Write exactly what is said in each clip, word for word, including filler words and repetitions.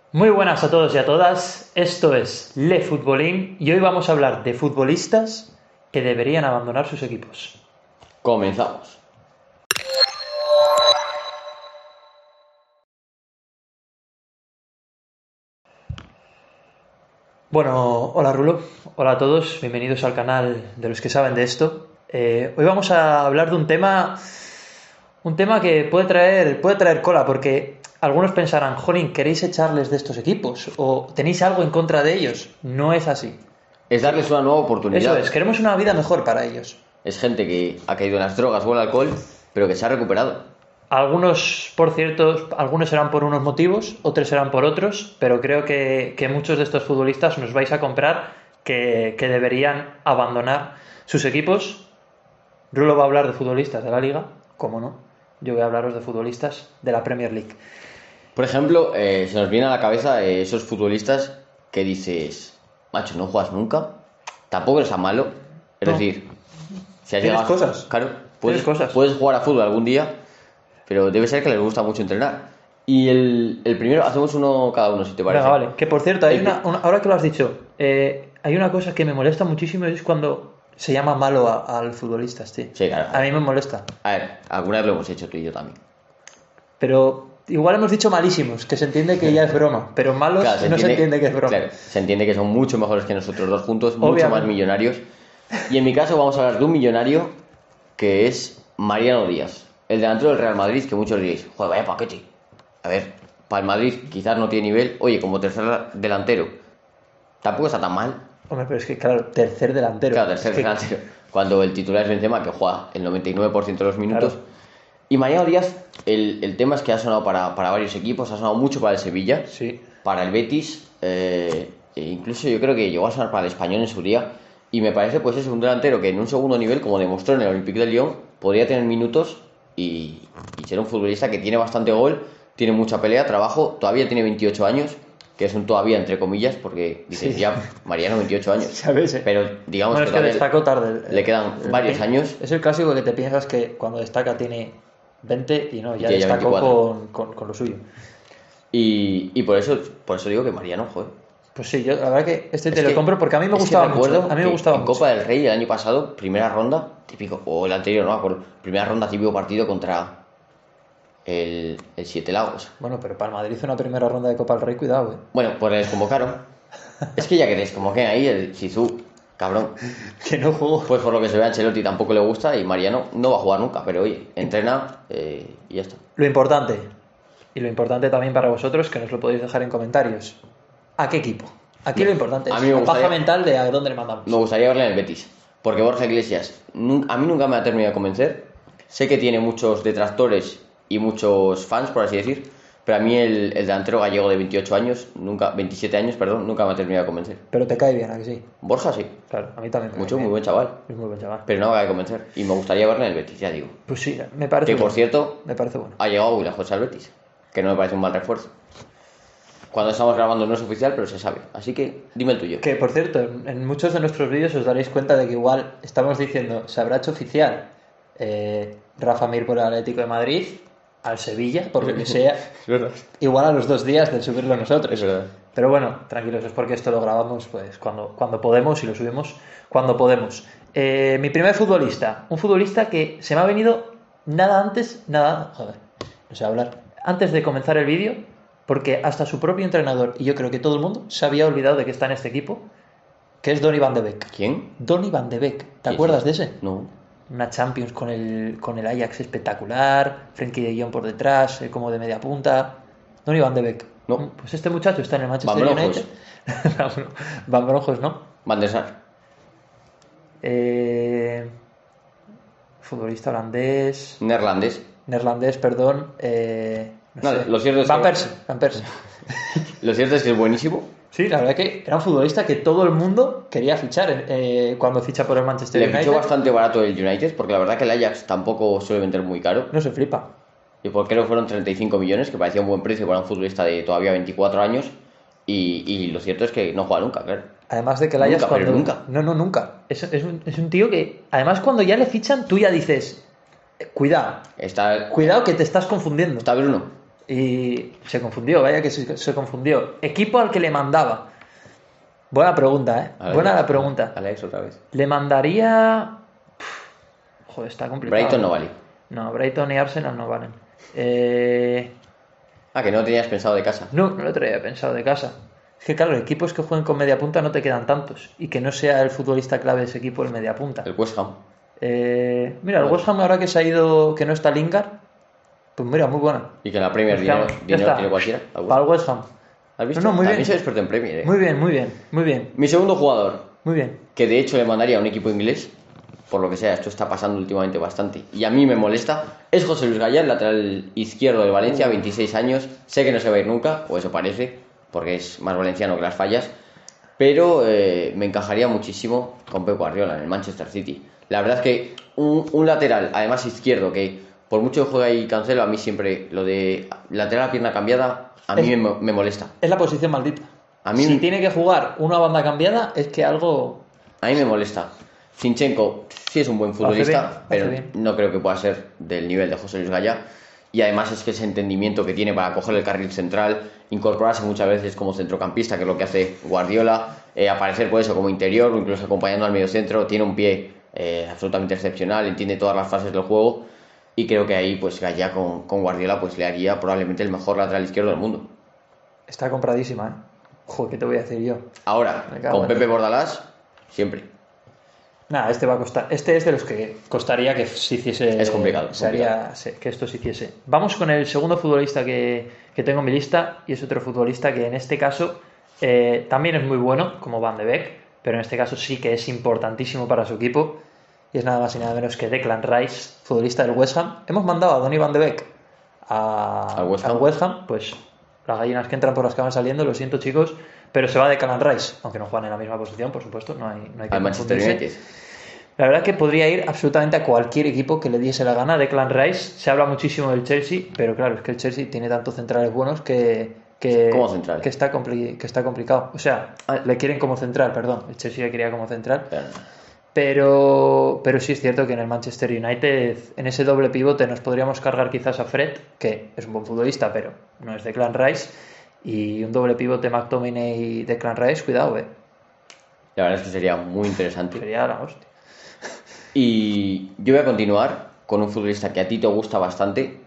Muy buenas a todos y a todas, esto es Le Futbolín y hoy vamos a hablar de futbolistas que deberían abandonar sus equipos. Comenzamos. Bueno, hola Rulo, hola a todos, bienvenidos al canal de los que saben de esto. Eh, hoy vamos a hablar de un tema, un tema que puede traer, puede traer cola porque algunos pensarán, jolín, ¿queréis echarles de estos equipos? ¿O tenéis algo en contra de ellos? No es así. Es darles una nueva oportunidad. Eso es, queremos una vida mejor para ellos. Es gente que ha caído en las drogas o el alcohol, pero que se ha recuperado. Algunos, por cierto, algunos serán por unos motivos, otros serán por otros, pero creo que, que muchos de estos futbolistas nos vais a comprar que, que deberían abandonar sus equipos. Rulo va a hablar de futbolistas de la Liga, ¿cómo no? Yo voy a hablaros de futbolistas de la Premier League. Por ejemplo, eh, se nos viene a la cabeza eh, esos futbolistas que dices, macho, no juegas nunca, tampoco eres tan malo. Es No. decir, si has Tienes llegado- cosas. Claro, puedes, Tienes cosas. puedes jugar a fútbol algún día, pero debe ser que les gusta mucho entrenar. Y el, el primero, hacemos uno cada uno, si te parece. Venga, vale. Que por cierto, hay El una, que- una- ahora que lo has dicho, eh, hay una cosa que me molesta muchísimo y es cuando se llama malo a- al futbolista, tío. Sí, claro. A mí me molesta. A ver, alguna vez lo hemos hecho tú y yo también. Pero igual hemos dicho malísimos, que se entiende que ya es broma, pero malos Claro, no se entiende que es broma. Claro, se entiende que son mucho mejores que nosotros dos juntos, mucho Obviamente. más millonarios. Y en mi caso vamos a hablar de un millonario que es Mariano Díaz, el delantero del Real Madrid, que muchos diréis, joder, vaya paquete. A ver, para el Madrid quizás no tiene nivel, oye, como tercer delantero, tampoco está tan mal. Hombre, pero es que, claro, tercer delantero. Claro, tercer Es que- delantero. Cuando el titular es Benzema, que juega el noventa y nueve por ciento de los minutos. Claro. Y Mariano Díaz, el, el tema es que ha sonado para, para varios equipos, ha sonado mucho para el Sevilla, Sí. para el Betis, eh, e incluso yo creo que llegó a sonar para el Español en su día. Y me parece, pues, es un delantero que en un segundo nivel, como demostró en el Olympique de Lyon, podría tener minutos y, y ser un futbolista que tiene bastante gol, tiene mucha pelea, trabajo, todavía tiene veintiocho años, que es un todavía entre comillas, porque dices, Sí. ya, Mariano, veintiocho años. ¿Sabes? eh? Pero digamos Bueno, que es que todavía destacó tarde. le quedan El- varios el- años. Es el clásico que te piensas que cuando destaca tiene veinte y no, ya Y ya destacó veinticuatro. con, con, con lo suyo. Y, y por eso por eso digo que Mariano, joder. Pues sí, yo la verdad que este te Es lo que- compro porque a mí me es que gustaba recuerdo mucho. A mí me que gustaba en mucho. Copa del Rey el año pasado, primera ronda, típico, o el anterior, no me acuerdo, primera ronda, típico partido contra el, el Siete Lagos. Bueno, pero para el Madrid hizo una primera ronda de Copa del Rey, cuidado, eh. Bueno, pues le desconvocaron. Es que ya que desconvoquen ahí el Zizou, cabrón. Que no jugó. Pues por lo que se ve a Ancelotti tampoco le gusta y Mariano no va a jugar nunca, pero oye, entrena eh, y ya está. Lo importante, y lo importante también para vosotros, que nos lo podéis dejar en comentarios. ¿A qué equipo? Aquí lo importante A es mí me la gustaría- paja mental de a dónde le mandamos. Me gustaría verle en el Betis, porque Borja Iglesias nun- a mí nunca me ha terminado de convencer. Sé que tiene muchos detractores y muchos fans, por así decir, pero a mí el, el delantero gallego de veintiocho años, nunca veintisiete años, perdón, nunca me ha terminado de convencer. Pero te cae bien, ¿a que sí? Borja sí, Claro, a mí también. me mucho, cae muy bien. buen chaval, Es muy buen chaval. pero no me acaba de convencer. Y me gustaría verle en el Betis, ya digo. Pues sí, me parece Que por bueno. cierto, Me parece bueno. ha llegado muy lejos al Betis, que no me parece un mal refuerzo. Cuando estamos grabando no es oficial, pero se sabe. Así que dime el tuyo. Que por cierto, en, en muchos de nuestros vídeos os daréis cuenta de que igual estamos diciendo, se habrá hecho oficial eh, Rafa Mir por el Atlético de Madrid, al Sevilla, por lo que sea, Es verdad. igual a los dos días de subirlo nosotros. Es verdad. Pero bueno, tranquilos, es porque esto lo grabamos pues cuando, cuando podemos y lo subimos cuando podemos. Eh, mi primer futbolista, un futbolista que se me ha venido nada antes, nada, joder, no sé hablar, antes de comenzar el vídeo, porque hasta su propio entrenador y yo creo que todo el mundo se había olvidado de que está en este equipo, que es Donny van de Beek. ¿Quién? Donny van de Beek, ¿te ¿Quién acuerdas es? de ese? No. Una Champions con el, con el Ajax espectacular, Frenkie de Jong por detrás, eh, como de media punta. Donny van de Beek. No. Pues este muchacho está en el Manchester Van Bronckhorst. United. Van Bronckhorst, ¿no? Van der Sar. Eh, futbolista holandés, Neerlandés. neerlandés, perdón. Eh, no No, sé. lo cierto es Van que- Persie, Van Persie. Lo cierto es que es buenísimo. Sí, la verdad que era un futbolista que todo el mundo quería fichar eh, cuando ficha por el Manchester Le United. fichó bastante barato el United, porque la verdad que el Ajax tampoco suele vender muy caro. No se flipa. Y por creo que fueron treinta y cinco millones, que parecía un buen precio para un futbolista de todavía veinticuatro años. Y, y lo cierto es que no juega nunca, claro. Además de que el Ajax Nunca, pero cuando... nunca. No, no, nunca. Es, es, un, es un tío que, además, cuando ya le fichan, tú ya dices, eh, cuidado, Está, cuidado que te estás confundiendo. está Bruno. Y se confundió, vaya que se, se confundió. Equipo al que le mandaba. Buena pregunta, ¿eh? Alex, Buena la pregunta. Alex, otra vez. Le mandaría... Joder, está complicado. Brighton no vale. No, Brighton y Arsenal no valen. Eh... Ah, que no tenías pensado de casa. No, no lo traía pensado de casa. Es que claro, equipos que jueguen con media punta no te quedan tantos. Y que no sea el futbolista clave de ese equipo el media punta. El West Ham. Eh... Mira, el West Ham ahora que se ha ido, que no está Lingard, pues mira, muy buena. Y que en la Premier Pues ya- dinero, ya dinero está. tiene cualquiera. Para el West Ham. ¿Has visto? No, no, muy También bien. soy experto en Premier, ¿eh? Muy bien, muy bien, muy bien, Mi segundo jugador, muy bien. que de hecho le mandaría a un equipo inglés, por lo que sea, esto está pasando últimamente bastante, y a mí me molesta, es José Luis Gallá, el lateral izquierdo del Valencia, veintiséis años, sé que no se va a ir nunca, o eso parece, porque es más valenciano que las fallas, pero eh, me encajaría muchísimo con Pep Guardiola en el Manchester City. La verdad es que un, un lateral, además izquierdo, que por mucho que juegue ahí Cancelo, a mí siempre lo de lateral a pierna cambiada, a mí Es- me, me molesta. Es la posición maldita. A mí- Si tiene que jugar una banda cambiada, es que algo... A mí me molesta. Zinchenko sí es un buen Hace futbolista, bien, hace pero bien. no creo que pueda ser del nivel de José Luis Gallá. Y además es que ese entendimiento que tiene para coger el carril central, incorporarse muchas veces como centrocampista, que es lo que hace Guardiola, eh, aparecer por eso como interior o incluso acompañando al medio centro, tiene un pie eh, absolutamente excepcional, entiende todas las fases del juego y creo que ahí pues Gallá con, con Guardiola pues le haría probablemente el mejor lateral izquierdo del mundo. Está compradísima, ¿eh? Joder, ¿qué te voy a decir yo? Ahora, Me cago con en Pepe Dios. Bordalás, siempre. Nada, este va a costar. Este es de los que costaría que se hiciese. Es complicado, se haría- se- que esto se hiciese. Vamos con el segundo futbolista que, que tengo en mi lista. Y es otro futbolista que en este caso eh, también es muy bueno, como Van de Beek. Pero en este caso sí que es importantísimo para su equipo. Y es nada más y nada menos que Declan Rice, futbolista del West Ham. Hemos mandado a Donny Van de Beek a- Al West Ham. al West Ham. Pues las gallinas que entran por las que van saliendo, lo siento chicos. Pero se va Declan Rice, aunque no juegan en la misma posición, por supuesto. No hay, no hay que Al Manchester confundirse. United. La verdad que podría ir absolutamente a cualquier equipo que le diese la gana. Declan Rice, se habla muchísimo del Chelsea, pero claro, es que el Chelsea tiene tantos centrales buenos que, que, Como central. que, está, compli- que está complicado. O sea, le quieren como central, perdón. El Chelsea le quería como central. Pero- Pero, pero sí es cierto que en el Manchester United, en ese doble pivote, nos podríamos cargar quizás a Fred, que es un buen futbolista, pero no es Declan Rice. Y un doble pivote McTominay y Declan Rice, cuidado, eh. La verdad es que sería muy interesante. Sería la hostia. Y yo voy a continuar con un futbolista que a ti te gusta bastante.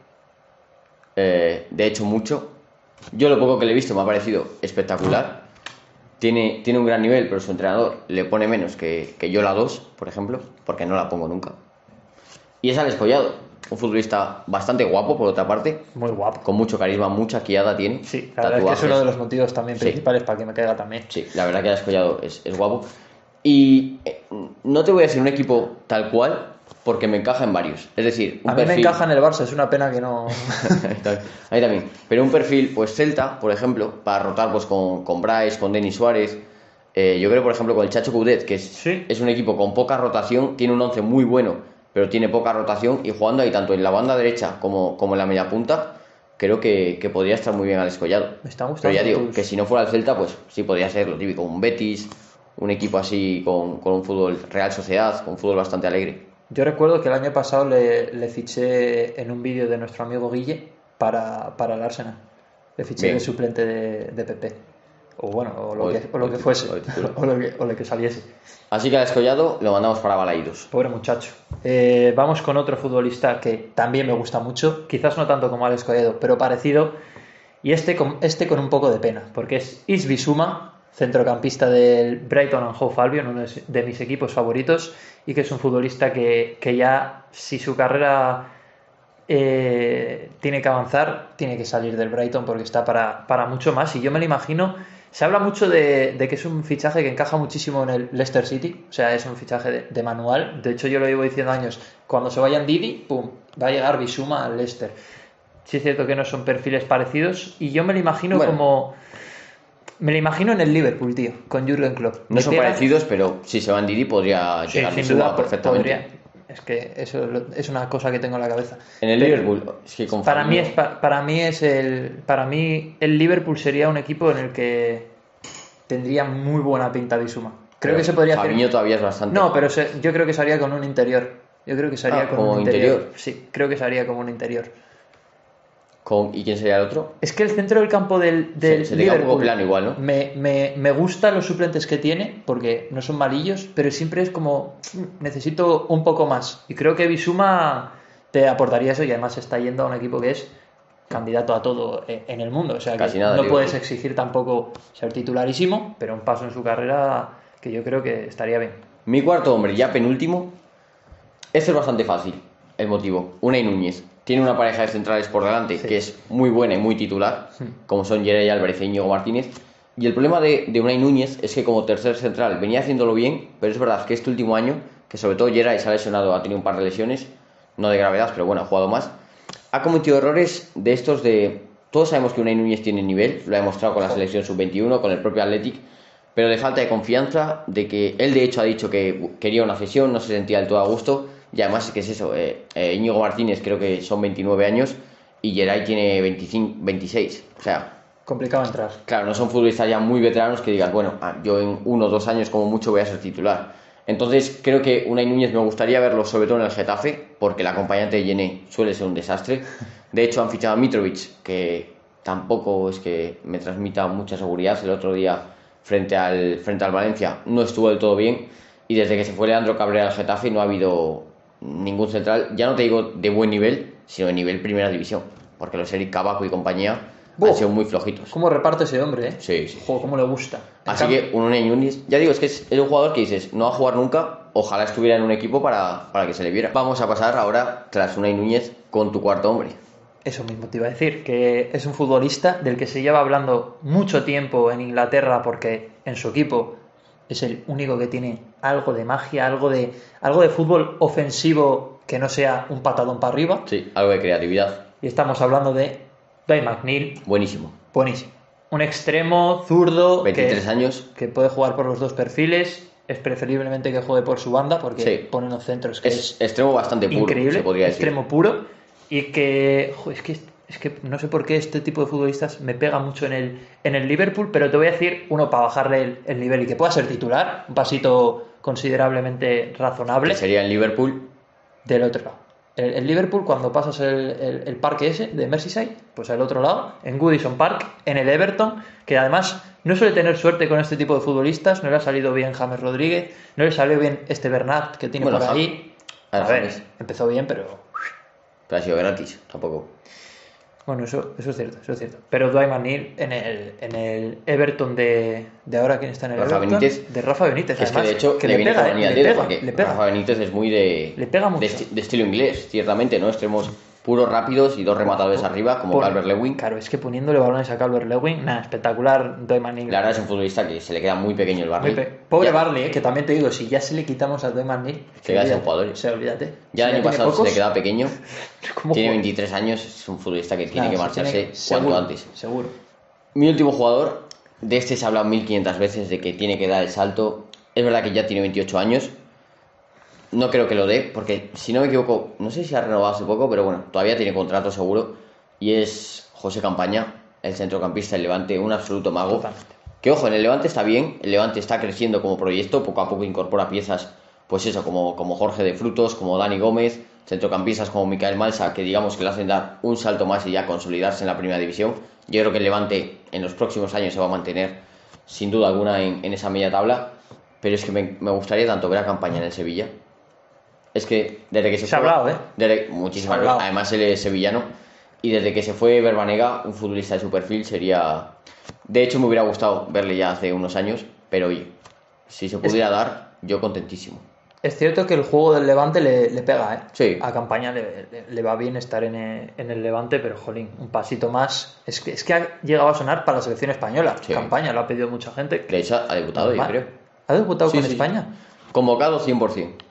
Eh, de hecho, mucho. Yo lo poco que le he visto me ha parecido espectacular. Tiene, tiene un gran nivel, pero su entrenador le pone menos que, que yo la dos, por ejemplo, porque no la pongo nunca. Y es Alex Collado, un futbolista bastante guapo, por otra parte, Muy guapo. con mucho carisma, mucha quiada tiene. Sí, la verdad es que es uno de los motivos también Sí. principales para que me caiga también. Sí, la verdad que Alex Collado es, es guapo. Y eh, no te voy a decir un equipo tal cual, porque me encaja en varios. Es decir, un A mí me perfil... encaja en el Barça, es una pena que no... Ahí también. Pero un perfil, pues Celta, por ejemplo, para rotar pues con, con Bryce, con Denis Suárez. Eh, yo creo, por ejemplo, con el Chacho Coudet, que es, Sí. es un equipo con poca rotación, tiene un once muy bueno, pero tiene poca rotación. Y jugando ahí tanto en la banda derecha como, como en la media punta, creo que, que podría estar muy bien Alex Collado. Me está Pero gustando ya digo, tus- que si no fuera el Celta, pues sí podría ser lo típico, un Betis, un equipo así con, con un fútbol Real Sociedad, con un fútbol bastante alegre. Yo recuerdo que el año pasado le, le fiché en un vídeo de nuestro amigo Guille para, para el Arsenal. Le fiché Bien. de suplente de, de Pepe. O bueno, o lo, O- que, o lo o que ti- fuese. o de titular. O lo que, o lo que saliese. Así que Alex Collado lo mandamos para Balaidos. Pobre muchacho. Eh, vamos con otro futbolista que también me gusta mucho. Quizás no tanto como Alex Collado, pero parecido. Y este con, este con un poco de pena. Porque es Isbi Suma, centrocampista del Brighton and Hove Albion, uno de, de mis equipos favoritos. Y que es un futbolista que, que ya, si su carrera eh, tiene que avanzar, tiene que salir del Brighton porque está para, para mucho más. Y yo me lo imagino. Se habla mucho de, de que es un fichaje que encaja muchísimo en el Leicester City, o sea, es un fichaje de, de manual. De hecho, yo lo llevo diciendo años. Cuando se vayan Didi, pum, va a llegar Bissouma al Leicester. Sí es cierto que no son perfiles parecidos y yo me lo imagino Bueno. como... Me lo imagino en el Liverpool, tío, con Jürgen Klopp. No Me son pega- parecidos, pero si se van Didi podría Sí, llegar sin Bissouma duda, po- perfectamente. podría. Es que eso lo- es una cosa que tengo en la cabeza. En el Pero- Liverpool, es que con Para mí Fabinho- es pa- para mí es el para mí el Liverpool sería un equipo en el que tendría muy buena pinta Bissouma. Creo pero que se podría Fabinho hacer. todavía es bastante. No, pero se- yo creo que se haría con un interior. Yo creo que se haría Ah, con como un interior. interior. Sí, creo que se haría como un interior. Con, ¿y quién sería el otro? Es que el centro del campo del, del se, se te queda un poco Liverpool plano igual, ¿no? me, me, me gustan los suplentes que tiene, porque no son malillos, pero siempre es como, necesito un poco más. Y creo que Bissouma te aportaría eso, y además está yendo a un equipo que es candidato a todo en el mundo. O sea, que Casi nada, no digo, puedes sí. exigir tampoco ser titularísimo, pero un paso en su carrera que yo creo que estaría bien. Mi cuarto hombre, ya penúltimo, este es bastante fácil. El motivo, Unai Núñez. Tiene una pareja de centrales por delante Sí. que es muy buena y muy titular, Sí. como son Yeray Álvarez e Íñigo Martínez. Y el problema de, de Unai Núñez es que como tercer central venía haciéndolo bien, pero es verdad que este último año, que sobre todo Yeray se ha lesionado, ha tenido un par de lesiones, no de gravedad, pero bueno, ha jugado más, ha cometido errores de estos de... Todos sabemos que Unai Núñez tiene nivel, lo ha demostrado con la selección sub veintiuno, con el propio Athletic, pero de falta de confianza, de que él de hecho ha dicho que quería una cesión, no se sentía del todo a gusto, y además que es eso, eh, eh, Íñigo Martínez creo que son veintinueve años y Yeray tiene veinticinco, veintiséis, o sea, Complicado entrar. claro, no son futbolistas ya muy veteranos que digas, bueno, ah, yo en uno o dos años como mucho voy a ser titular. Entonces creo que Unai Núñez me gustaría verlo sobre todo en el Getafe, porque el acompañante de Yene suele ser un desastre. De hecho han fichado a Mitrovic, que tampoco es que me transmita mucha seguridad. El otro día frente al, frente al Valencia no estuvo del todo bien, y desde que se fue Leandro Cabrera al Getafe no ha habido ningún central, ya no te digo de buen nivel, sino de nivel primera división, porque los Eric Cabaco y compañía Buah. han sido muy flojitos. ¿Cómo reparte ese hombre, eh? Sí, sí. Joder, cómo le gusta. En Así cambio- que un Unai Núñez, ya digo, es que es, es un jugador que dices, no va a jugar nunca, ojalá estuviera en un equipo para, para que se le viera. Vamos a pasar ahora, tras Unai Núñez, con tu cuarto hombre. Eso mismo te iba a decir, que es un futbolista del que se lleva hablando mucho tiempo en Inglaterra, porque en su equipo es el único que tiene algo de magia, algo de, algo de fútbol ofensivo que no sea un patadón para arriba. Sí, algo de creatividad. Y estamos hablando de Dwight McNeil, Buenísimo. buenísimo. Un extremo zurdo veintitrés que, años. que puede jugar por los dos perfiles. Es preferiblemente que juegue por su banda, porque Sí. pone unos centros que Es es extremo bastante puro, increíble, se podría decir. extremo puro, y que, jo, es que es que no sé por qué este tipo de futbolistas me pega mucho en el, en el Liverpool, pero te voy a decir uno para bajarle el, el nivel y que pueda ser titular, un pasito considerablemente razonable, Que sería en Liverpool. del otro lado. El, el Liverpool, cuando pasas el, el, el parque ese de Merseyside, pues al otro lado, en Goodison Park, en el Everton, que además no suele tener suerte con este tipo de futbolistas, no le ha salido bien James Rodríguez, no le salió bien este Bernat que tiene Bueno, por Jam- ahí. a A ver, ver, James. empezó bien, pero Pero ha sido gratis, tampoco. bueno, eso, eso es cierto, eso es cierto. Pero Dwight McNeil en el, en el Everton de, de ahora, ¿quién está en el Rafa Everton? Benítez. De Rafa Benítez, Es que además, de hecho que le, le viene pega, con eh, anillo al le dedo, pega, porque le pega. Rafa Benítez es muy de, Le pega mucho. de, esti- de estilo inglés, ciertamente, ¿no? Extremos puros, rápidos y dos rematadores arriba, como Pon- Calvert-Lewin. Claro, es que poniéndole balones a Calvert-Lewin, nada, espectacular Dwight McNeil. La verdad es un futbolista que se le queda muy pequeño el Muy Barley. pe- Pobre Ya- Barley, eh, que también te digo, si ya se le quitamos a Dwight McNeil, Se queda sin olvídate, jugadores. o sea, olvídate. Ya Si el año tiene pasado se pocos, le queda pequeño. ¿cómo Tiene juega? veintitrés años, es un futbolista que tiene Nada, que se marcharse tiene- cuanto seguro, antes. Seguro. Mi último jugador, de este se ha hablado mil quinientas veces de que tiene que dar el salto. Es verdad que ya tiene veintiocho años. No creo que lo dé, porque si no me equivoco, no sé si ha renovado hace poco, pero bueno, todavía tiene contrato seguro. Y es José Campaña, el centrocampista del Levante, un absoluto mago. Totalmente. Que ojo, en el Levante está bien, el Levante está creciendo como proyecto, poco a poco incorpora piezas, pues eso, como, como Jorge de Frutos, como Dani Gómez, centrocampistas como Micael Malsa, que digamos que le hacen dar un salto más y ya consolidarse en la primera división. Yo creo que el Levante en los próximos años se va a mantener sin duda alguna en, en esa media tabla, pero es que me, me gustaría tanto ver a Campaña en el Sevilla. Es que desde que se, Se ha fue, hablado, ¿eh? desde- muchísimas Se ha veces, hablado. además él es sevillano, y desde que se fue Verbanega, un futbolista de su perfil sería... De hecho me hubiera gustado verle ya hace unos años, pero oye, si se pudiera dar, yo contentísimo. Es cierto que el juego del Levante le, le pega, ¿eh? Sí. A Campaña le, le- le va bien estar en el, en el Levante, pero jolín, un pasito más. Es que, es que ha llegado a sonar para la selección española. Sí. Campaña, lo ha pedido mucha gente. De hecho ha debutado, yo Normal. creo. ¿Ha debutado Sí, con sí. España? Convocado cien por ciento.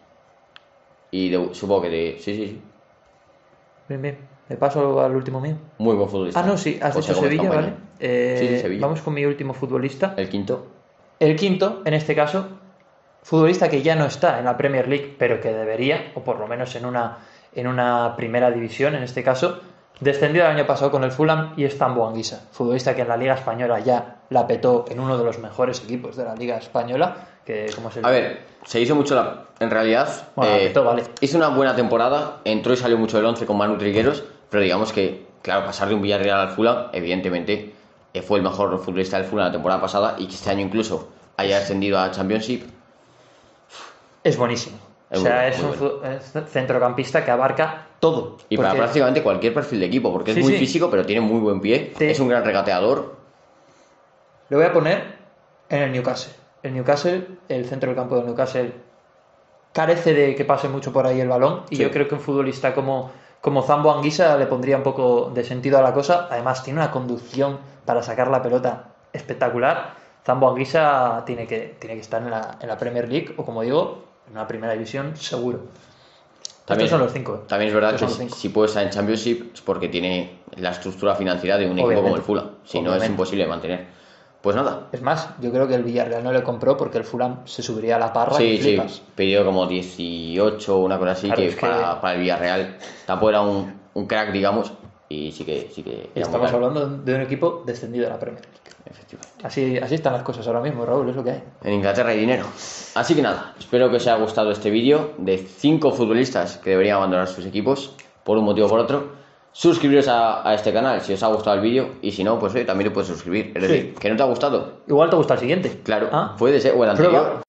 Y de- supongo que de... Sí, sí, sí. Bien, bien. Le paso al último mío. Muy buen futbolista. Ah, no, sí, has José dicho Gómez Sevilla, Campaña. ¿vale? Eh, Sí, sí, Sevilla. Vamos con mi último futbolista. El quinto. El quinto, en este caso, futbolista que ya no está en la Premier League, pero que debería, o por lo menos en una, en una primera división, en este caso, descendió el año pasado con el Fulham y es Tambo Anguissa, futbolista que en la Liga Española ya la petó en uno de los mejores equipos de la Liga Española, que como se A ver, se hizo mucho la... En realidad, Bueno, eh, todo vale. hizo una buena temporada, entró y salió mucho del once con Manu Trigueros, pero digamos que claro, pasar de un Villarreal al Fulham, evidentemente, eh, fue el mejor futbolista del Fulham la temporada pasada y que este año incluso haya ascendido a Championship. Es buenísimo. Es o sea, muy, es muy un bueno. fu- es centrocampista que abarca todo. Y para Porque prácticamente cualquier perfil de equipo, porque Sí, es muy sí. físico, pero tiene muy buen pie, Sí. es un gran regateador. le voy a poner en el Newcastle. El Newcastle, el centro del campo del Newcastle, carece de que pase mucho por ahí el balón. Y Sí. yo creo que un futbolista como, como Zambo Anguissa le pondría un poco de sentido a la cosa. Además, tiene una conducción para sacar la pelota espectacular. Zambo Anguissa tiene que, tiene que estar en la, en la Premier League o, como digo, en una primera división seguro. También, Estos son los cinco. ¿eh? También es verdad Estos que son los si, cinco. si puede estar en Championship es porque tiene la estructura financiera de un equipo Obviamente. como el Fulham. Si no, es Obviamente. imposible de mantener. Pues nada. Es más, yo creo que el Villarreal no le compró porque el Fulham se subiría a la parra Sí, y sí, flipas. pidió como dieciocho o una cosa así, Claro, que, es que- Para, para el Villarreal tampoco era un, un crack, digamos, y sí que, sí que Y era muy estamos caro, hablando de un equipo descendido de la Premier League. efectivamente. Así, así están las cosas ahora mismo, Raúl, es lo que hay. En Inglaterra hay dinero. Así que nada, espero que os haya gustado este vídeo de cinco futbolistas que deberían abandonar sus equipos por un motivo o por otro. Suscribiros a, a este canal si os ha gustado el vídeo y si no, pues oye, también lo puedes suscribir. Es Sí. decir, que no te ha gustado, Igual te gusta el siguiente. claro, Ah, puede ser, o el anterior. Prueba.